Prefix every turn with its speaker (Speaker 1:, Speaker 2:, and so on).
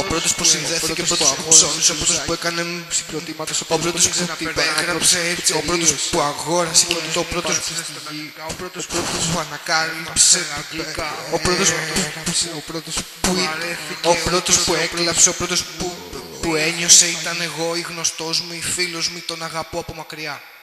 Speaker 1: Ο πρώτος που συνδέθηκε με τους ψώνους, ο πρώτος που έκανε συγκροτήματα, ο πρώτος που υπέγραψε, ο πρώτος που αγόρασε και το πρώτος που ανακάλυψε, ο πρώτος που έκλαψε, ο πρώτος που ένιωσε ήταν εγώ, η γνωστός μου, η φίλος μου, τον αγαπώ από μακριά.